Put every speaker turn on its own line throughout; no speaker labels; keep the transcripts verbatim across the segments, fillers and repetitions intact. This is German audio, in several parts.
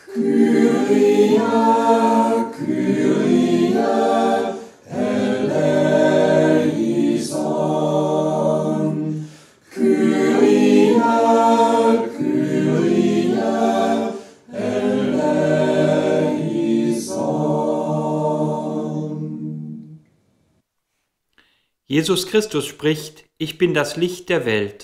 Kyrie, Kyrie, eleison. Kyrie, Kyrie, eleison.
Jesus Christus spricht: Ich bin das Licht der Welt.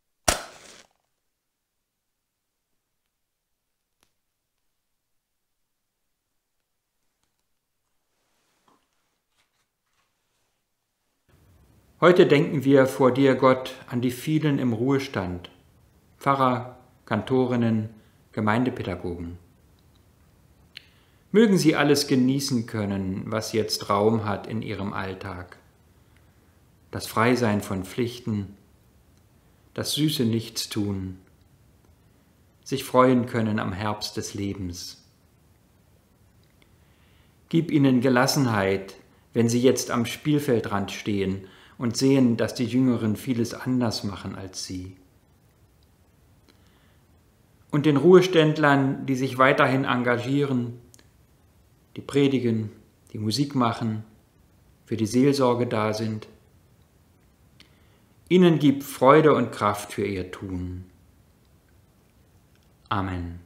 Heute denken wir vor dir, Gott, an die vielen im Ruhestand, Pfarrer, Kantorinnen, Gemeindepädagogen. Mögen sie alles genießen können, was jetzt Raum hat in ihrem Alltag. Das Freisein von Pflichten, das süße Nichtstun, sich freuen können am Herbst des Lebens. Gib ihnen Gelassenheit, wenn sie jetzt am Spielfeldrand stehen und sehen, dass die Jüngeren vieles anders machen als sie. Und den Ruheständlern, die sich weiterhin engagieren, die predigen, die Musik machen, für die Seelsorge da sind, ihnen gib Freude und Kraft für ihr Tun. Amen.